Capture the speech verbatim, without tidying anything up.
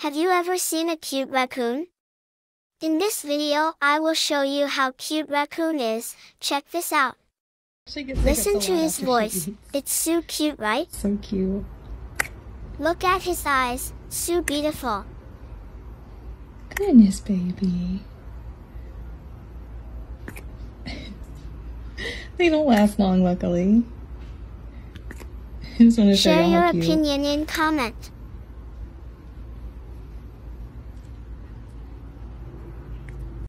Have you ever seen a cute raccoon? In this video, I will show you how cute raccoon is. Check this out. Listen to his voice. It's so cute, right? So cute. Look at his eyes. So beautiful. Goodness, baby. They don't last long, luckily. I just want to show Share you your how cute. opinion in comment.